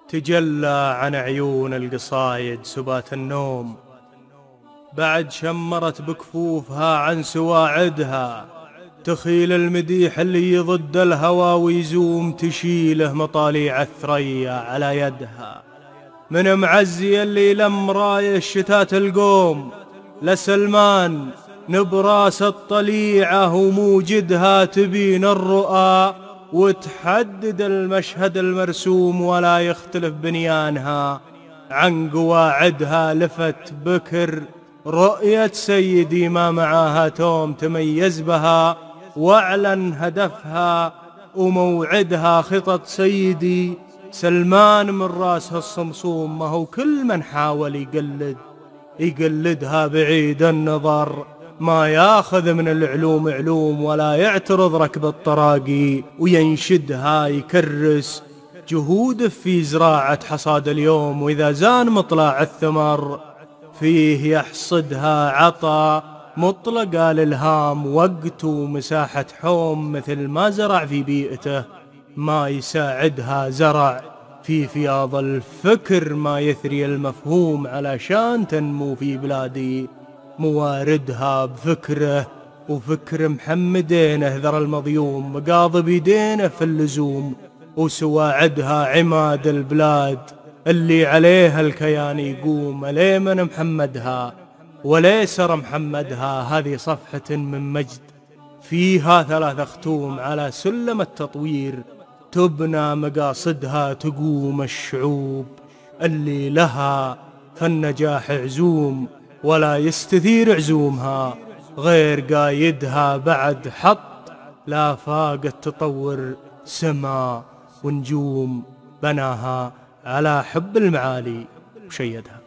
تجلى عن عيون القصايد سبات النوم، بعد شمرت بكفوفها عن سواعدها، تخيل المديح اللي يضد الهوى ويزوم، تشيله مطاليع الثريا على يدها. من معزي اللي لم راي الشتات القوم، لسلمان نبراس الطليعة وموجدها تبين الرؤى، وتحدد المشهد المرسوم ولا يختلف بنيانها عن قواعدها. لفت بكر رؤية سيدي ما معاها توم تميز بها، واعلن هدفها وموعدها خطط سيدي سلمان من راسها الصمصوم. ما هو كل من حاول يقلدها بعيد النظر، ما ياخذ من العلوم علوم ولا يعترض ركب الطراقي، وينشدها يكرس جهوده في زراعة حصاد اليوم. وإذا زان مطلع الثمر فيه يحصدها عطا مطلق الإلهام، وقت ومساحة حوم مثل ما زرع في بيئته ما يساعدها زرع في فياض الفكر، ما يثري المفهوم علشان تنمو في بلادي مواردها بفكره وفكر محمدين. اهذر المضيوم مقاضي بيدينه في اللزوم، وسواعدها عماد البلاد اللي عليها الكيان يقوم. اليمن محمدها وليسر محمدها، هذه صفحة من مجد فيها 3 ختوم. على سلم التطوير تبنى مقاصدها، تقوم الشعوب اللي لها فالنجاح عزوم، ولا يستثير عزومها غير قايدها. بعد حط لافاق التطور سما ونجوم، بناها على حب المعالي وشيدها.